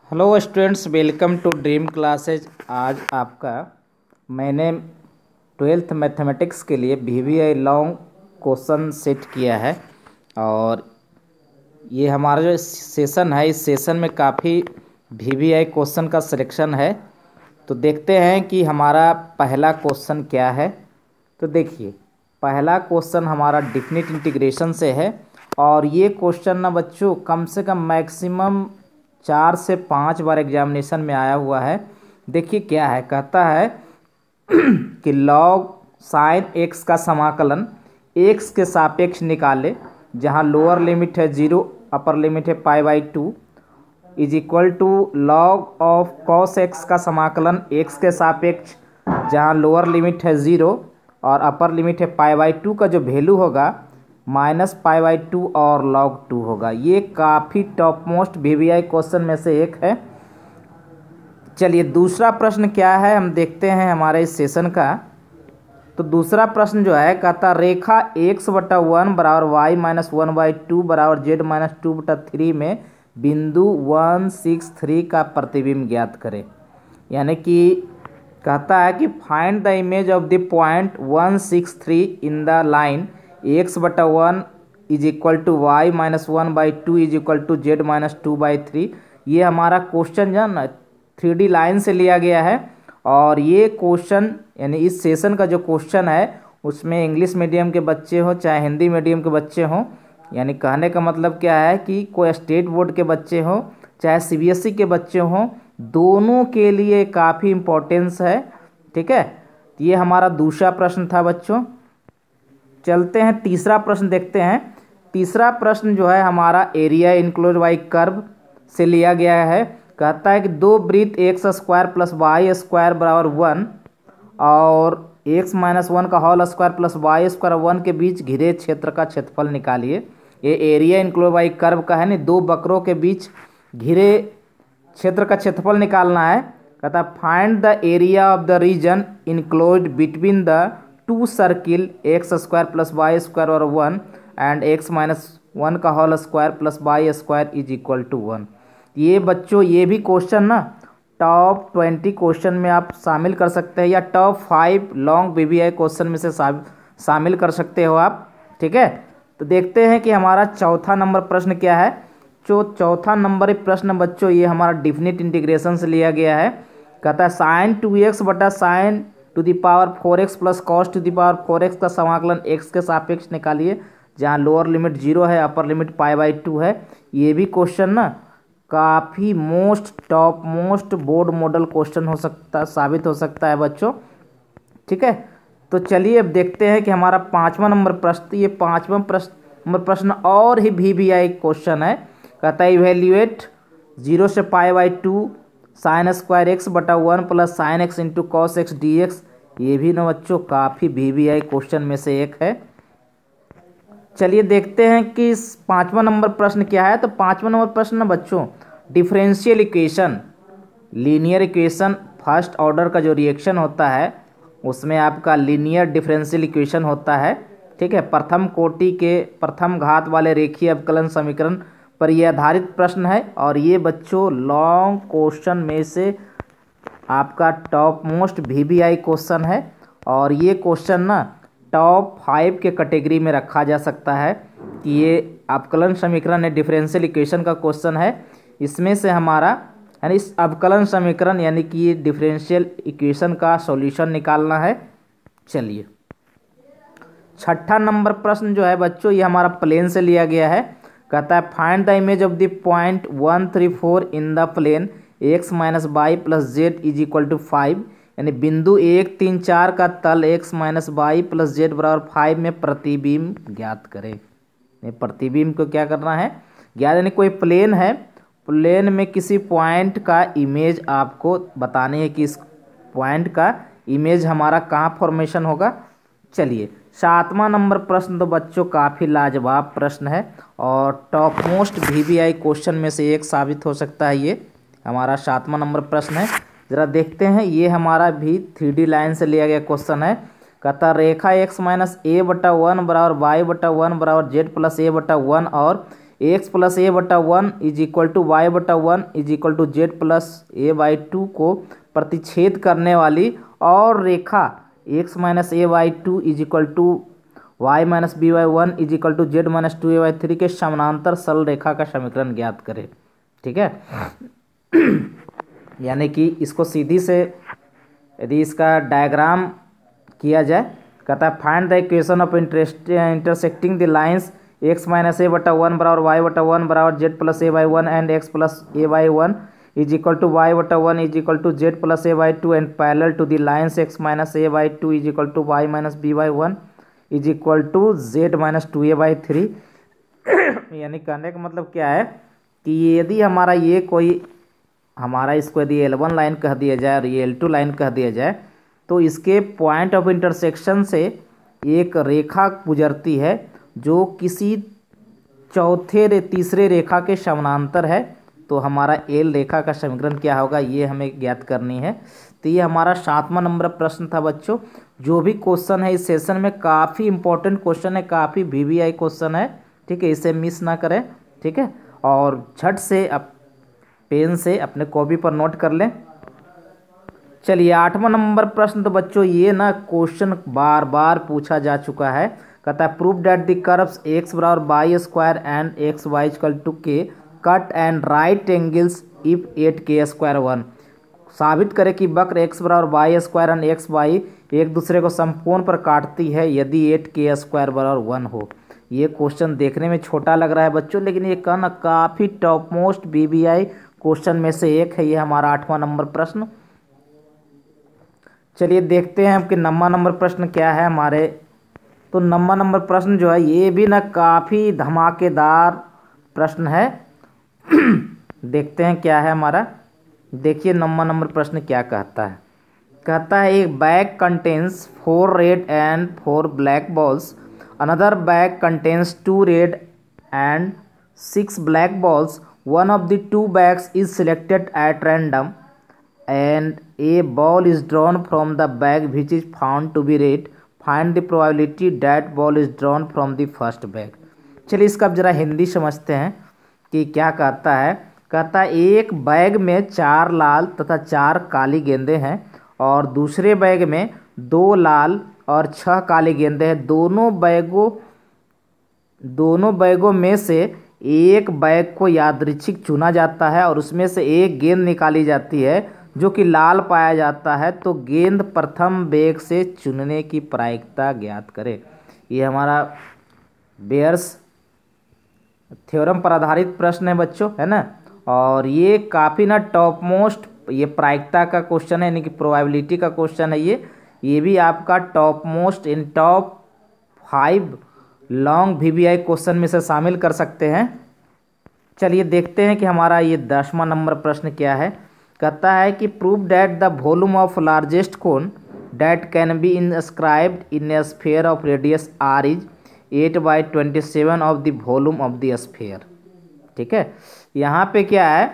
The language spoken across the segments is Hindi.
Hello students, welcome to Dream Classes. आज आपका मैंने ट्वेल्थ मैथमेटिक्स के लिए वीवीआई लॉन्ग क्वेश्चन सेट किया है। और ये हमारा जो सेशन है, इस सेशन में काफ़ी वीवीआई क्वेश्चन का सिलेक्शन है। तो देखते हैं कि हमारा पहला क्वेश्चन क्या है। तो देखिए, पहला क्वेश्चन हमारा डिफिनिट इंटीग्रेशन से है। और ये क्वेश्चन ना बच्चों कम से कम मैक्सिमम 4 से 5 बार एग्जामिनेशन में आया हुआ है। देखिए क्या है, कहता है कि लॉग साइन एक्स का समाकलन एक्स के सापेक्ष निकाले, जहां लोअर लिमिट है 0, अपर लिमिट है पाई/2, is equal to log of cos X का समाकलन एक्स के सापेक्ष, जहां लोअर लिमिट है 0 और अपर लिमिट है पाई/2 का जो वैल्यू होगा -पाई/2 और log 2 होगा। ये काफ़ी टॉप मोस्ट वीवीआई क्वेश्चन में से एक है। चलिए दूसरा प्रश्न क्या है हम देखते हैं हमारे इस सेशन का। तो दूसरा प्रश्न जो है कहता रेखा x/1 बराबर y-1/2 बराबर z-2/3 में बिंदु 163 का प्रतिबिंब ज्ञात करें। यानी कि कहता है कि find the image of the point 163 in the line x/1 is equal to y-1/2 is equal to z-2/3। ये हमारा क्वेश्चन जो है ना 3D लाइन से लिया गया है। और ये क्वेश्चन यानी इस सेशन का जो क्वेश्चन है उसमें इंग्लिश मीडियम के बच्चे हो चाहे हिंदी मीडियम के बच्चे हों, यानी कहने का मतलब क्या है कि कोई स्टेट बोर्ड के बच्चे हों चाहे सीबीएसई के बच्चे हों, दोनों के लिए काफ़ी इम्पोर्टेंस है। ठीक है, ये हमारा दूसरा प्रश्न था बच्चों। चलते हैं तीसरा प्रश्न देखते हैं। तीसरा प्रश्न जो है हमारा एरिया इनक्लोज बाई कर्व से लिया गया है। कहता है कि दो वृत्त x² प्लस y² बराबर 1 और x-1 का होल स्क्वायर प्लस y² 1 के बीच घिरे क्षेत्र का क्षेत्रफल निकालिए। ये एरिया इनक्लोज बाई कर्व का है नहीं, दो वक्रों के बीच घिरे क्षेत्र का क्षेत्रफल निकालना है। कहता है find the area of the region enclosed between the two circle x² plus y² और 1 एंड x-1 का whole square plus y² is equal to 1। ये बच्चों ये भी क्वेश्चन ना टॉप 20 क्वेश्चन में आप शामिल कर सकते हैं या टॉप 5 लॉन्ग वीवीआई क्वेश्चन में से शामिल कर सकते हो आप। ठीक है, तो देखते हैं कि हमारा चौथा नंबर प्रश्न क्या है। जो चौथा नंबर प्रश्न बच्चों ये हमारा डिफिनिट इंटीग्रेशन से लिया गया है। कहता है साइन 2x बटा sine to the power 4x plus cos to the power 4x का समाकलन x के सापेक्ष निकालिए, जहाँ लोअर लिमिट 0 है अपर लिमिट पाई/2 है। ये भी क्वेश्चन ना काफ़ी most top most board model question हो सकता साबित हो सकता है बच्चों। ठीक है, तो चलिए अब देखते हैं कि हमारा पाँचवा नंबर प्रश्न, ये पाँचवा प्रश्न और ही वीवीआई क्वेश्चन है। कहता है इवेल्युएट 0 से पाई/2 साइन स्क्वायर x बटा 1 plus sine x into cos x dx। ये भी ना बच्चों काफ़ी वीवीआई क्वेश्चन में से एक है। चलिए देखते हैं कि पाँचवा नंबर प्रश्न क्या है। तो पाँचवा नंबर प्रश्न ना बच्चों differential equation linear equation first order का जो रिएक्शन होता है उसमें आपका लीनियर डिफरेंशियल इक्वेशन होता है। ठीक है, प्रथम कोटि के प्रथम घात वाले रेखीय अवकलन समीकरण पर यह आधारित प्रश्न है। और ये बच्चों लॉन्ग क्वेश्चन में से आपका टॉप मोस्ट वीवीआई क्वेश्चन है। और ये क्वेश्चन ना टॉप 5 के कैटेगरी में रखा जा सकता है कि ये अवकलन समीकरण है, डिफरेंशियल इक्वेशन का क्वेश्चन है। इसमें से हमारा यानी इस अवकलन समीकरण यानी कि ये डिफरेंशियल इक्वेशन का सॉल्यूशन निकालना है। चलिए छठा नंबर प्रश्न जो है बच्चों ये हमारा प्लेन से लिया गया है। कहता है find the image of the point 134 in the plane x-y plus z is equal to 5। यानी बिंदु 1 3 4 का तल x-y प्लस z बराबर 5 में प्रतिबिंब ज्ञात करें। प्रतिबिंब को क्या करना है ज्ञात, यानी कोई प्लेन है, प्लेन में किसी पॉइंट का इमेज आपको बतानी है कि इस पॉइंट का इमेज हमारा कहाँ फॉर्मेशन होगा। चलिए सातवां नंबर प्रश्न तो बच्चों काफ़ी लाजवाब प्रश्न है और टॉप मोस्ट वीवीआई क्वेश्चन में से एक साबित हो सकता है। ये हमारा सातवां नंबर प्रश्न है, ज़रा देखते हैं। ये हमारा भी 3D लाइन से लिया गया क्वेश्चन है। कहता रेखा x-a/1 बराबर y/1 बराबर z प्लस a/1 और एक्स प्लस ए बटा one is equal to Y बटा one is equal to Z plus A by two को प्रतिच्छेद करने वाली और रेखा X minus A by two is equal to Y minus B by one is equal to Z minus two A by three के समानांतर सरल रेखा का समीकरण ज्ञात करें। ठीक है। यानी कि इसको सीधी से यदि इसका डायग्राम किया जाए, कहता है find the equation of intersecting the lines X minus A बटा वन बराबर वाई बटा वन बराबर Z plus A by one and X plus A by one is equal to Y बटा one is equal to Z plus A by two and parallel to the lines X minus A by two is equal to Y minus B by one is equal to Z minus two A by three. यानी कहने का मतलब क्या है कि यदि हमारा ये कोई हमारा इसको यदि L1 लाइन कह दिया जाए और ये L2 लाइन कह दिया जाए तो इसके पॉइंट ऑफ इंटरसेक्शन से एक रेखा गुजरती है जो किसी तीसरे रेखा के समानांतर है, तो हमारा एल रेखा का समीकरण क्या होगा ये हमें ज्ञात करनी है। तो ये हमारा 7वां नंबर प्रश्न था बच्चों। जो भी क्वेश्चन है इस सेशन में काफ़ी इंपॉर्टेंट क्वेश्चन है, काफ़ी VVI क्वेश्चन है। ठीक है, इसे मिस ना करें। ठीक है, और झट से पेन से अपने कॉपी पर नोट कर लें। चलिए 8वां नंबर प्रश्न तो बच्चों ये ना क्वेश्चन बार बार पूछा जा चुका है। कहता है prove that the curves X बराबर Y square and X Y equal to के cut and right angles if 8 square one. साबित करें कि वक्र एक्स बराबर Y square and X Y एक दूसरे को समकोण पर काटती है यदि 8 स्क्वायर बराबर वन हो। ये क्वेश्चन देखने में छोटा लग रहा है बच्चों, लेकिन ये कहना काफ़ी टॉप मोस्ट VVI क्वेश्चन में से एक है। ये हमारा 8वां नंबर प्रश्न। चलिए देखते हैं कि 9वां नंबर प्रश्न क्या है हमारे। तो 9वां नंबर प्रश्न जो है ये भी ना काफ़ी धमाकेदार प्रश्न है। देखते हैं क्या है हमारा। देखिए 9वां नंबर प्रश्न क्या कहता है। कहता है एक bag contains 4 red and 4 black balls, another bag contains 2 red and 6 black balls, one of the two bags is selected at random and a ball is drawn from the bag which is found to be red. Find the probability that ball is drawn from the first bag. चलिए इसका अब जरा हिंदी समझते हैं कि क्या कहता है। कहता है एक बैग में 4 लाल तथा 4 काली गेंदें हैं और दूसरे बैग में 2 लाल और 6 काली गेंदें हैं। दोनों बैगों में से एक बैग को यादृच्छिक चुना जाता है और उसमें से एक गेंद निकाली जाती है जो कि लाल पाया जाता है, तो गेंद प्रथम बैग से चुनने की प्रायिकता ज्ञात करें। ये हमारा बेयर्स थ्योरम पर आधारित प्रश्न है बच्चों, है ना। और ये काफ़ी ना टॉप मोस्ट ये प्रायिकता का क्वेश्चन है, यानी कि प्रोबेबिलिटी का क्वेश्चन है। ये भी आपका top most in top 5 long VVI question में से शामिल कर सकते हैं। चलिए देखते हैं कि हमारा ये 10वां नंबर प्रश्न क्या है। कहता है कि prove that the volume of largest cone that can be inscribed in a sphere of radius r is 8/27 of the volume of the sphere. ठीक है, यहाँ पे क्या है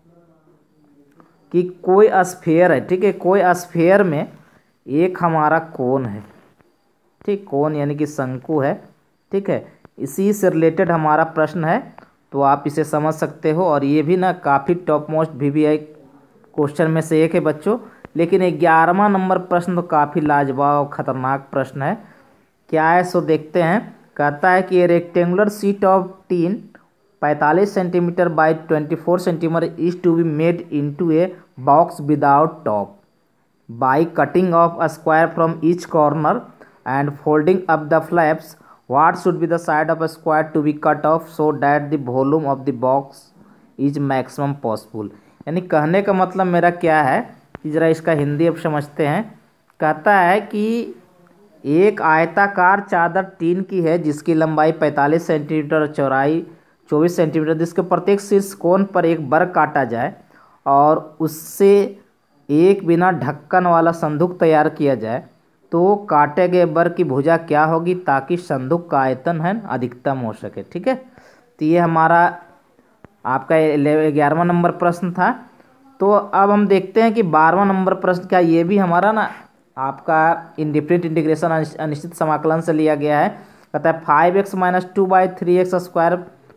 कि कोई स्फीयर है। ठीक है, कोई स्फीयर में एक हमारा कोन है। ठीक, कोन यानी कि शंकु है। ठीक है, इसी से रिलेटेड हमारा प्रश्न है, तो आप इसे समझ सकते हो। और ये भी ना काफ़ी टॉप मोस्ट VVI क्वेश्चन में से एक है बच्चों। लेकिन 11वां नंबर प्रश्न तो काफ़ी लाजवाब खतरनाक प्रश्न है। क्या है सो देखते हैं। कहता है कि rectangular sheet of tin 45 centimetre by 24 centimetre is to be made into a box without top by cutting off a square from each corner and folding up the flaps. What should be the side of a square to be cut off so that the volume of the box is maximum possible। यानी कहने का मतलब मेरा क्या है कि ज़रा इसका हिंदी अब समझते हैं। कहता है कि एक आयताकार चादर टीन की है जिसकी लंबाई 45 सेंटीमीटर और चौड़ाई 24 सेंटीमीटर, जिसके प्रत्येक शीर्ष कोण पर एक वर्ग काटा जाए और उससे एक बिना ढक्कन वाला संदूक तैयार किया जाए, तो काटे गए वर्ग की भुजा क्या होगी ताकि संदूक का आयतन है अधिकतम हो सके। ठीक है, तो ये हमारा आपका 11वां नंबर प्रश्न था। तो अब हम देखते हैं कि 12वां नंबर प्रश्न क्या। ये भी हमारा ना आपका इंडिफरेंट इंटीग्रेशन अनिश्चित समाकलन से लिया गया है। कहता है 5x - 2/3x²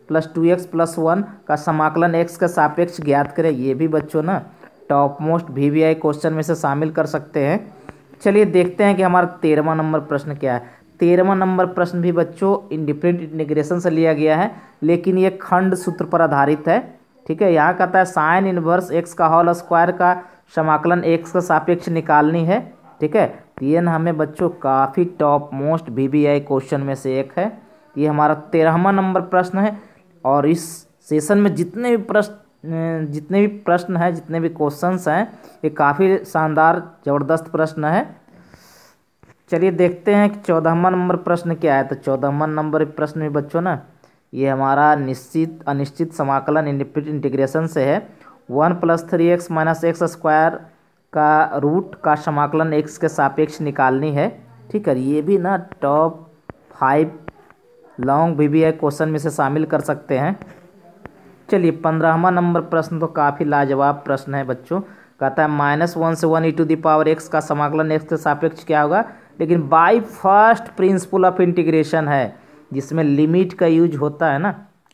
प्लस 2x+1 का समाकलन x का सापेक्ष ज्ञात करें। ये भी बच्चों ना टॉप मोस्ट VBI क्वेश्चन में से शामिल कर सकते हैं। चलिए देखते हैं कि हमारा 13वां नंबर प्रश्न क्या है। 13वां नंबर प्रश्न भी बच्चों इंडिफरेंट इंटीग्रेशन से लिया गया है, लेकिन ये खंड सूत्र पर आधारित है। ठीक है, यहाँ कहता है साइन इनवर्स x का होल स्क्वायर का समाकलन x का सापेक्ष निकालनी है। ठीक है, तो ये ना हमें बच्चों काफ़ी टॉप मोस्ट VBI क्वेश्चन में से एक है। ये हमारा 13वां नंबर प्रश्न है और इस सेशन में जितने भी प्रश्न हैं, जितने भी क्वेश्चंस हैं, ये काफ़ी शानदार ज़बरदस्त प्रश्न है। चलिए देखते हैं कि 14वां नंबर प्रश्न क्या है। तो 14वां नंबर प्रश्न में बच्चों ना ये हमारा निश्चित अनिश्चित समाकलन इंडिफरेंट इंटीग्रेशन से है। 1 + 3x - x² का रूट का समाकलन x के सापेक्ष निकालनी है। ठीक है, ये भी ना टॉप 5 लॉन्ग VBI क्वेश्चन में से शामिल कर सकते हैं। चलिए 15वां नंबर प्रश्न तो काफ़ी लाजवाब प्रश्न है बच्चों। कहता है -1 से 1e⁻x का समाकलन x के सापेक्ष क्या होगा, लेकिन by first principle of integration है, जिसमें लिमिट का यूज होता है ना,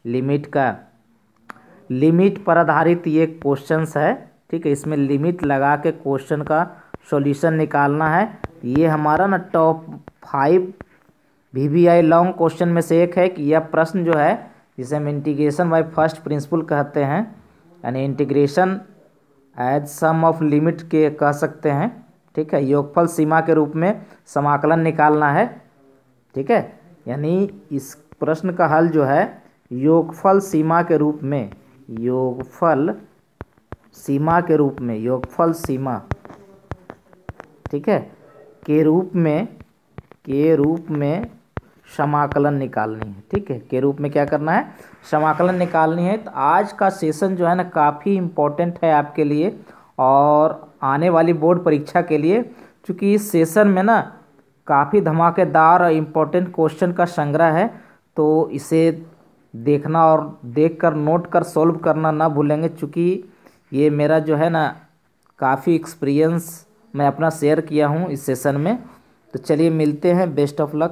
लिमिट पर आधारित ये क्वेश्चंस है। ठीक है, इसमें लिमिट लगा के क्वेश्चन का सॉल्यूशन निकालना है। ये हमारा ना टॉप 5 VBI लॉन्ग क्वेश्चन में से एक है कि यह प्रश्न जो है, जिसे हम इंटीग्रेशन बाय फर्स्ट प्रिंसिपल कहते हैं, यानी integration as sum of limit के कह सकते हैं। ठीक है, योगफल सीमा के रूप में समाकलन निकालना है। ठीक है, यानी इस प्रश्न का हल जो है योगफल सीमा के रूप में, ठीक है, के रूप में समाकलन निकालनी है। ठीक है, के रूप में क्या करना है, समाकलन निकालनी है। तो आज का सेशन जो है ना काफ़ी इम्पोर्टेंट है आपके लिए और आने वाली बोर्ड परीक्षा के लिए, क्योंकि इस सेशन में ना काफ़ी धमाकेदार और इम्पोर्टेंट क्वेश्चन का संग्रह है। तो इसे देखना और देखकर नोट कर सॉल्व करना ना भूलेंगे, क्योंकि ये मेरा जो है ना काफ़ी एक्सपीरियंस मैं अपना शेयर किया हूँ इस सेशन में। तो चलिए मिलते हैं, बेस्ट ऑफ लक।